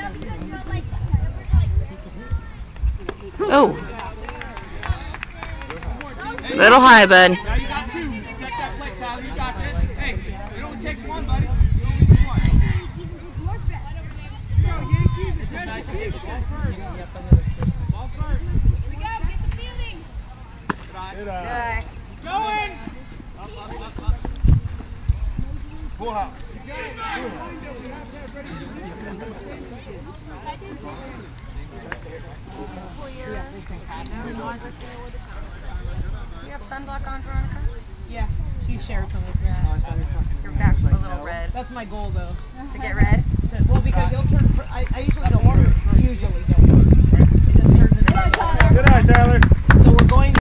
Oh. Little high, bud. Now you got two. Check that plate, Tyler. You got this. Hey, it only takes one, buddy. You only need one. It's nice to get the ball first. Ball first. Here we go. Get the fielding. Good eye. Going. Up. Full house. You have sunblock on, Veronica? Yeah, she shared some with me. Your back's a little red. That's my goal, though. To get red?